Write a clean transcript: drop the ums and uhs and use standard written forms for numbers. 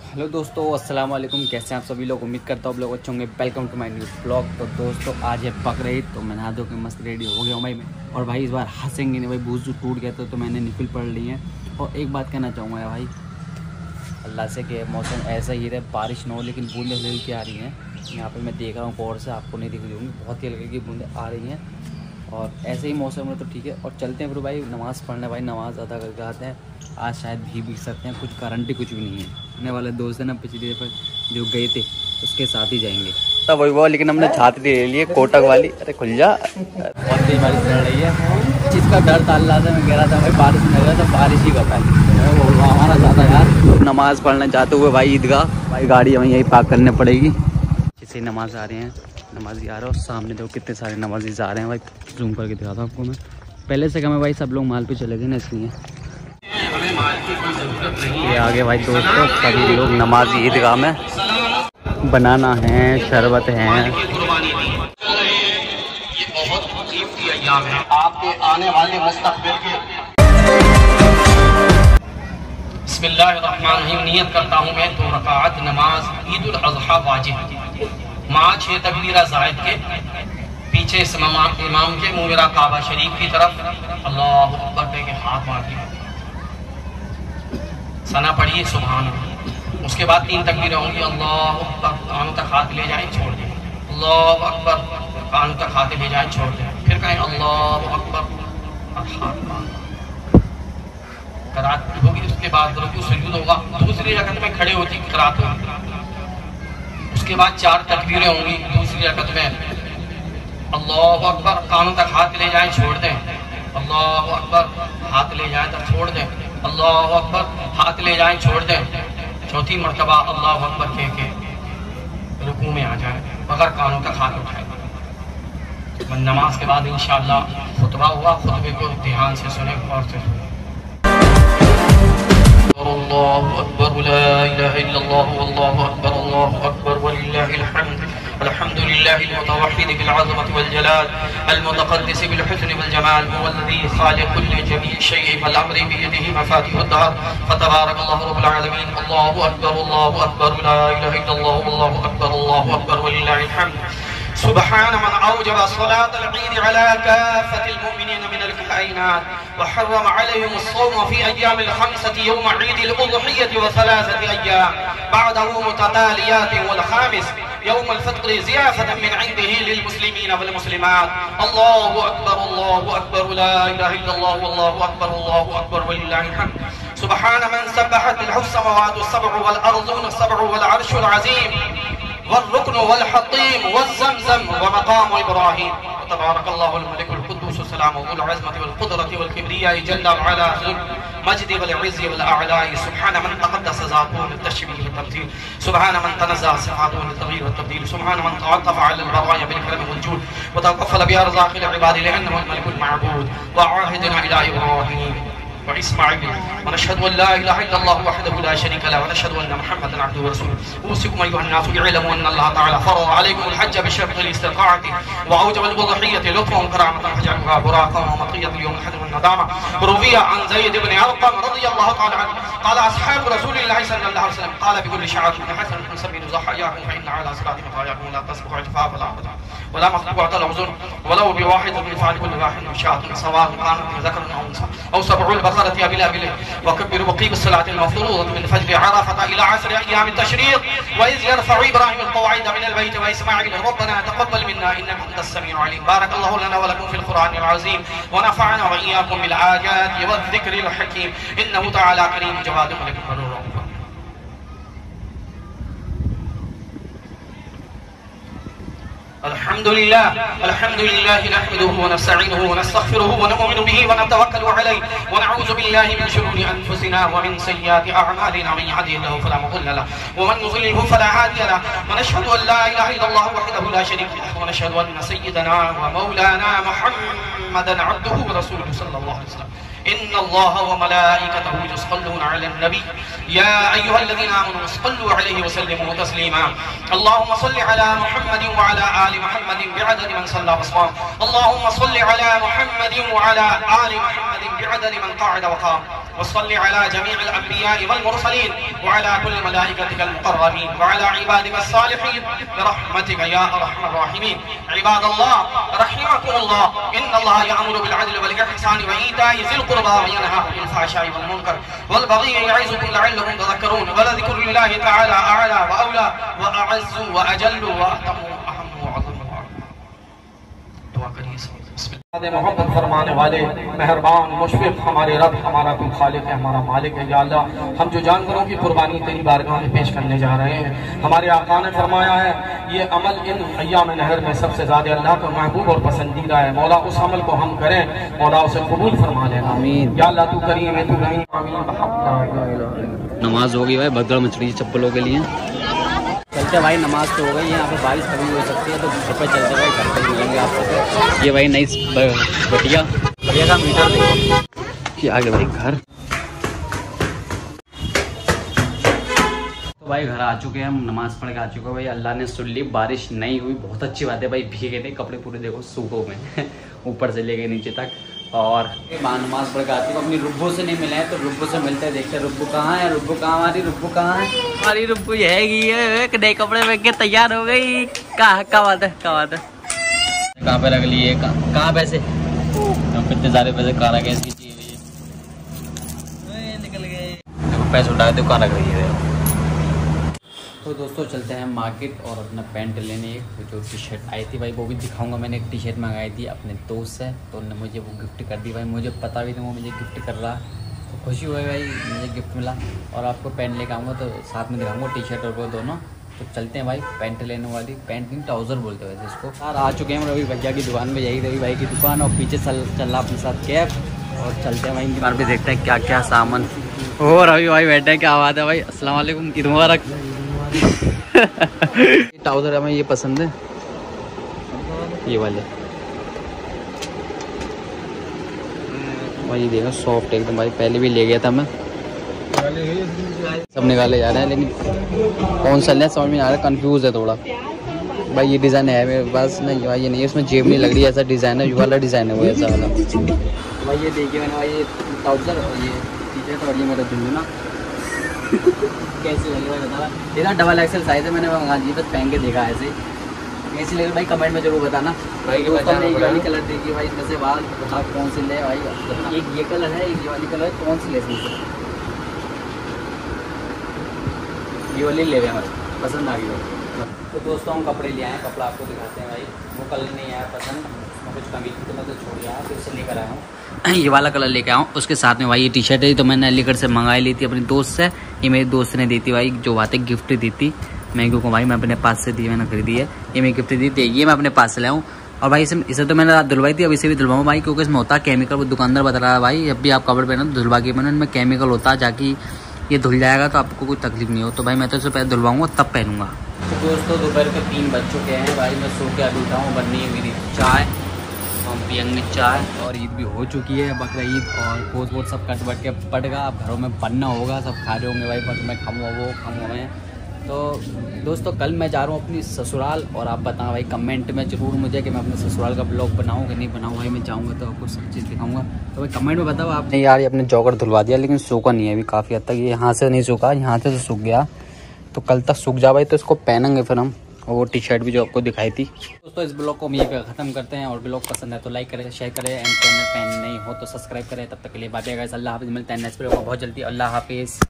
Hello दोस्तों, अस्सलाम वालेकुम। कैसे हैं आप सभी लोग? उम्मीद करता हूँ आप लोग अच्छे होंगे। Welcome to my new blog. तो दोस्तों आज है बकरीद, तो मैं नहा धो के मस्त रेडी हो गया हूँ भाई मैं। और भाई इस बार हंसेंगे नहीं भाई, वुज़ू टूट गया था तो मैंने निफिल पढ़ ली है। और एक बात कहना चाहूँगा भाई, अल्लाह से कि मौसम ऐसा ही रहे, बारिश ना हो लेकिन बूंदें हल्की हल्की आ रही हैं। यहाँ पर मैं देख रहा हूँ गौर से, आपको नहीं दिख रही होंगी, बहुत ही हल्की हल्की बूंदें आ रही हैं। और ऐसे ही मौसम है तो ठीक है। और चलते हैं फिर भाई नमाज़ पढ़ने। भाई नमाज़ अदा करके आते हैं। आज शायद भीग सकते हैं, कुछ गारंटी कुछ भी नहीं है। आने वाले दोस्त है ना, पिछली दफा जो गए थे उसके साथ ही जाएंगे तब वही वो। लेकिन हमने छात्री ले ली है कोटक वाली। अरे खुल जा, बहुत तेज बारिश पड़ रही है। जिसका डर था अल्लाह से, मैं कह रहा था भाई बारिश नहीं रहा तो बारिश ही बताए हमारा ज़्यादा यार। नमाज़ पढ़ने जाते हुए भाई ईदगाह, भाई गाड़ी हमें यही पार्क करने पड़ेगी। जिससे नमाज़ आ रहे हैं, नमाज़ी आ रहे हैं। और सामने देखो कितने सारे नमाज़ी आ रहे हैं भाई। जूम करके दिखाता हूँ आपको मैं। पहले से कम है भाई, सब लोग माल पे चले गए ना इसलिए। ये आगे भाई दोस्तों सभी लोग नमाज़ी ईदगाह में। बनाना है, शरबत है। आपके आने वाले मुस्तक़बिल के बिस्मिल्लाहिर्रहमानिर्रहीम। नियत करता हूँ मैं 2 रकात नमाज ईद उल अज़हा वाजिब माँ 6 तकबीरा ज़ायद के पीछे इमाम के मुँह मेरा काबा शरीफ की तरफ अल्लाहु अकबर के हाथ मारती सना पढ़िए सुभान अल्लाह। उसके बाद 3 तकबीरें होंगी। अल्लाहु अकबर, कानों तक हाथ ले जाएं छोड़ दें। अल्लाहु अकबर, कानों तक हाथ ले जाएं छोड़ दें। फिर कहें अल्लाहु अकबर, करात होगी। उसके बाद रुकू सुजूद होगा। दूसरी रकत में खड़े होती करात होगी। उसके बाद 4 तकबीरें होंगी दूसरी रकत में। अल्लाहु अकबर, कानों तक हाथ ले जाएं छोड़ दें। अल्लाहु अकबर, हाथ ले जाएं तक छोड़ दें। अल्लाहु अकबर, हाथ ले जाएं छोड़ दें। चौथी मरतबा अल्लाहु अकबर कह के रुकू में आ जाए बगैर कानों तक हाथ उठाए। नमाज के बाद इंशाअल्लाह खुतबा हुआ। खुतबे को ध्यान से सुने, गौर से सुने। अल्लाहु अकबर, ला इलाहा इल्लल्लाह, अल्लाहु अकबर, अल्लाहु अकबर वलिल्लाहिल हम्द। अल्हम्दुलिल्लाहिल मुतवहिद बिल अज़मति वल जलाल, अल मुतक़द्दिस बिल हुस्न वल जमाल, हुवल्लज़ी ख़ालिक़ुल जमीइ शैइन वल अम्रि बियदिहि मफ़ातिहुद दहर, फ़तबारकल्लाहु रब्बुल आलमीन। अल्लाहु अकबर, ला इलाहा इल्लल्लाह, अल्लाहु अकबर वलिल्लाहिल हम्द। सुब्हान मन औजब सलातल ईद अला काफ़तिल मुमिनीन मिनल कायनात व हर्रम अलैहिम अस्सौम फी अय्यामिल खम्सति यौम ईदिल उज़हिय्यति व सलासति अय्याम बअदहु मुततालियातिन वल खामिस यौमुल फ़ित्र ज़ियाफ़तन मिन इंदिही लिल मुस्लिमीन वल मुस्लिमात। अल्लाहु अकबर, ला इलाहा इल्लल्लाह, अल्लाहु अकबर वलिल्लाहिल हम्द। सुब्हान मन सब्बहतिल समावातु सबअ वल अर्ज़ुन सबअ वल अर्शुल अज़ीम वल-रुक्न वल-हतीम वज़-ज़मज़म व मक़ाम इब्राहीम। तबारकल्लाहुल मलिकुल कुद्दूस सलामुल अज़मति वल क़ुदरति वल किब्रिया जल्ला व अला ज़ुल मज्दि वल इज़्ज़ि वल अअलाई। सुब्हान मन तक़द्दस ज़ातुहु मिन तशबीह व तमसील। सुब्हान मन तनज़्ज़ह सिफ़ातुहु मिन तग़यीर व तब्दील। सुब्हान मन तअत्तफ़ अला अल-बराया बिल करम वल जूद व तकफ़ल बि अर्ज़ाक़िल इबादि लिअन्नहु अल-मलिकुल मअबूद व आहिदना इला इब्राहीम व इस्माईल व नशहदु अन ला इलाहा इल्लल्लाह वहदहु ला शरीका लहु व नशहदु अन्ना मुहम्मदन अब्दुहु व रसूलुहु। ऊसिकुम अय्युहन नास बिइल्मि अन्न अल्लाह तआला फ़रज़ अलैकुमुल हज्ज बिशर्तिल इस्तिताअति व औजबल उज़हिय्यति लुत्फ़न व करामतन फजअलूहा बुराक़न व मक़ियतल यौम हज़्र व नदामा। रुविया अन ज़ैद इब्न अर्क़म रज़ियल्लाहु तआला अन्हु क़ाल अस्हाबु रसूलिल्लाहि सल्लल्लाहु अलैहि वसल्लम क़ाल बिकुल्लि शअरातिन हसनतुन सब्बिनु ज़हायाकुम फ़ इन्ना अला सिरातिन मतायाकुम ला तस्बिक़ु अजफ़ाफ़ वला मक़्तूअतल उज़ुर वलौ बिवाहिदिन मिन फ़ालिकुल वाहिदिन शाअतुन सवाअन कानत ज़करन अव उन्सा अव सबउल बक़रति अबिल अबिल वकब्बिरु वक़ीमु स्सलाति al-मफ़रूज़ति मिन फ़ज्रि अरफ़ा इला अस्रि अय्याम at-तशरीक़ व इज़ यरफ़अु इब्राहीम al-क़वाइद मिन al-बैत व इस्माईल रब्बना तक़ब्बल मिन्ना इन्नका अंतस समीउल अलीम। बारकल्लाहु लना व लकुम फ़िल क़ुरआनिल अज़ीम व नफ़अना व इय्याकुम बिल आयाति व ज़िक्रिल हकीम इन्नहु तआला करीमुन जवादुन मुकर्रम। अल्हम्दुलिल्लाह नहमदुहु व नस्तईनुहु व नस्तग़फिरुहु व नु'मिनु बिही व नतवक्कलु अलैहि व नऊज़ु बिल्लाहि मिन शुरूरि अनफुसिना व मिन सय्यिआति अअमालिना मन यहदिहिल्लाहु फला मुज़िल्ल लहु व मन युज़लिलहु फला हादिय लहु व नशहदु अन ला इलाहा इल्लल्लाह वहदहु ला शरीका लहु व नशहदु अन्न सय्यिदना व मौलाना मुहम्मदन अब्दुहु व रसूलुहु सल्लल्लाहु अलैहि वसल्लम। इन्नल्लाह व मलाइकतहु युसल्लूना अलन नबी या अय्युहल्लज़ीना आमनू सल्लु अलैहि व सल्लिमू तस्लीमा अल्लाहुम्मा सल्लि अला मुहम्मदिन व अला आलि मुहम्मदिन बिअददि मन सल्ला व सल्लम अल्लाहुम्मा सल्लि अला मुहम्मदिन व अला आलि मुहम्मदिन बिअददि मन क़अद व क़ाम व सल्लि अला जमीइल अंबिया'i वल मुरसलीन व अला कुल्लि मलाइकतिकल मुक़र्रबीन व अला इबादिकस सालिहीन बिरहमतिका या अरहमर राहिमीन इबादल्लाह रहिमकुमुल्लाह इन्नल्लाह यअमुरु बिल अदलि वल इहसानि व ईता'i ज़िल क़ुरबा व यनहा अनिल फ़हशाइ वल मुनकर वल बग़ी य'iज़ुकुम लअल्लकुम तज़क्करून व लज़िक्रुल्लाहि तआला अअला व औला व अअज़्ज़ु व अजल्लु व अतमु अहम्मु व अज़म्मु। दुआ करिए सब। मोहब्बत फरमाने वाले मेहरबान मुशफ़िक़ हमारे रब, हमारा तू खालिक है, हमारा मालिक है। या अल्लाह, हम जो जानवरों की कुर्बानी तेरी बारगाह में पेश करने जा रहे हैं, हमारे आका ने फरमाया है ये अमल इन अय्याम नहर में सबसे ज़्यादा अल्लाह का महबूब और पसंदीदा है। मौला उस अमल को हम करें, मौला उसे कबूल फरमा लेना। आमीन। या अल्लाह तू करीम है, तू रहीम। नमाज हो गई भाई, भगदड़ मच रही है चप्पलों के लिए। चलते भाई, नमाज तो हो गई है। यहाँ पे बारिश कभी हो सकती है, तो घर पर चलते भाई, घर पर मिलेंगे आपसे। ये भाई नई बढ़िया का मीटर देखो, ये आगे भाई घर। तो भाई घर आ चुके हैं हम, नमाज पढ़ के आ चुके हैं भाई। अल्लाह ने सुन ली, बारिश नहीं हुई, बहुत अच्छी बात है भाई। भीगे थे कपड़े पूरे, देखो सूखों में ऊपर से लेके नीचे तक। और नमाज पढ़ के आती हूँ, अपनी रुब्बू से नहीं मिले हैं तो रुब्बू से मिलते हैं, देखते हैं रुब्बू कहाँ है, रुब्बू कहाँ, हमारी रुब्बू कहाँ है। हमारी रुब्बू ये है, नए कपड़े पहन के तैयार हो गई। कहाँ बात है, कहाँ बात है, कहाँ पे रख लिए, कहाँ पैसे, कितने सारे पैसे कहाँ रखे इसकी चाहिए, निकल गए। देखो पैसे उठाए तो कहाँ रख रही है। तो दोस्तों चलते हैं मार्केट और अपना पैंट लेने। जो टी शर्ट आई थी भाई वो भी दिखाऊंगा। मैंने एक टी शर्ट मंगाई थी अपने दोस्त से, तो उन्होंने मुझे वो गिफ्ट कर दी भाई। मुझे पता भी नहीं वो मुझे गिफ्ट कर रहा, तो खुशी हुई भाई, मुझे गिफ्ट मिला। और आपको पैंट लेकर आऊँगा तो साथ में दिखाऊंगा टी शर्ट और वो दोनों। तो चलते हैं भाई पैंट लेने वाली, पैंट नहीं ट्राउज़र बोलते हैं वैसे इसको। यार आ चुके हैं रवि भैया की दुकान में, यही रवि भाई की दुकान, और पीछे चल रहा अपने साथ कैब। और चलते हैं भाई इनकी दुकान पे, देखते हैं क्या क्या सामान हो। रवि भाई बैठे हैं, क्या बात है भाई, अस्सलाम वालेकुम, ईद मुबारक। ट्राउज़र हमें ये पसंद है, ये वाले भाई, देखो सॉफ्ट एकदम भाई। पहले भी ले गया था मैं, सब निकाले जा रहे हैं, लेकिन कौन सा लें समझ में आ रहा है, कंफ्यूज है थोड़ा भाई। ये डिज़ाइन है मेरे पास नहीं भाई, ये नहीं है, इसमें जेब नहीं लग रही, ऐसा डिज़ाइन है, ये वाला डिज़ाइन है वो ऐसा वाला भाई। ये देखिए मैंने भाई, ये ट्राउज़र और ये टी शर्ट और ये मेरा झुंझुना कैसी लगी भाई बता। देखा डबल एक्सेल साइज़ है, मैंने मंगा दी, बस पहन के देखा ऐसे कैसी लगी भाई, कमेंट में जरूर बताना भाई। ये वाली कलर देखिए भाई, इसमें से बाल आप कौन सी ले भाई। एक ये कलर है, एक ये वाली कलर है, कौन सी ले इसमें से, ये वाली ले गए भाई, पसंद आ गई भाई। तो दोस्तों हम कपड़े ले आए हैं, कपड़ा आपको दिखाते हैं भाई। वो कलर नहीं आया पसंद, कुछ कमी थी तो मैं तो छोड़ आया, फिर से लेकर आया हूँ। ये वाला कलर लेके आया हूँ। उसके साथ में भाई ये टी शर्ट है, तो मैंने अलीगढ़ से मंगाई ली थी अपने दोस्त से। ये मेरे दोस्त ने दी थी भाई, जो बातें गिफ्ट दी थी मैं क्योंकि भाई मैं अपने पास से दी, मैंने खरीदी है। ये मेरी गिफ्ट दी थी, ये मैं अपने पास से लाया हूँ। और भाई इसे तो मैंने रात धुलवाई थी, अब इसे भी धुलवाऊँ भाई, क्योंकि इसमें होता है केमिकल। वो दुकानदार बता रहा है भाई, जब भी आप कपड़े पहनो तो धुलवा के पहनो, इनमें केमिकल होता है, जाकि ये धुल जाएगा तो आपको कोई तकलीफ नहीं हो। तो भाई मैं तो इसे पहले धुलवाऊँगा तब पहनूंगा। तो दोस्तों दोपहर के 3 बज चुके हैं भाई, मैं सो के अभी उठा हूँ, बननी है मेरी चाय, हम पियेंगे चाय। और ईद भी हो चुकी है, बकरा ईद, और पोस्ट वोट सब कट बट के पड़ेगा, अब घरों में बनना होगा, सब खा रहे होंगे भाई, बट मैं खाऊँगा वो खाऊँगा मैं। तो दोस्तों कल मैं जा रहा हूँ अपनी ससुराल, और आप बताओ भाई कमेंट में ज़रूर मुझे कि मैं अपने ससुराल का ब्लॉग बनाऊँ कि नहीं बनाऊँ भाई। मैं जाऊँगा तो आपको सब चीज़ दिखाऊँगा, तो भाई कमेंट में बताओ आप। नहीं यार, ये अपने जॉगर धुलवा दिया, लेकिन सूखा नहीं है अभी, काफ़ी हद तक ये यहाँ से नहीं सूखा, यहाँ से तो सूख गया, तो कल तक सूख जा भाई, तो इसको पहनेंगे फिर हम। और वो टी शर्ट भी जो आपको दिखाई थी। दोस्तों इस ब्लॉग को हम यहीं पे ख़त्म करते हैं, और ब्लॉग पसंद है तो लाइक करें, शेयर करें, एंड चैनल पे नहीं हो तो सब्सक्राइब करें। तब तक के लिए बाय बाय गाइस, अल्लाह हाफिज़, मिलते हैं नेक्स्ट वीडियो में बहुत जल्दी, अल्लाह हाफिज़।